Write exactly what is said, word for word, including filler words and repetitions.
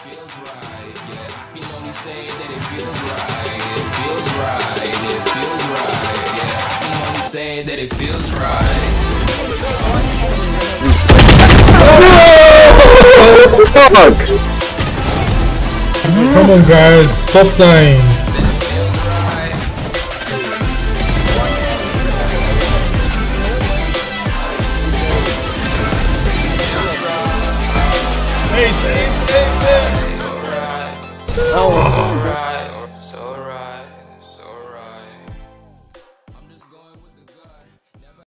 feels right. Yeah, I can only say that it feels right. It feels right. It feels right. Yeah, I can only say that it feels right. Fuck! Come on, guys, stop dying. Ace, ace, ace, ace. Oh.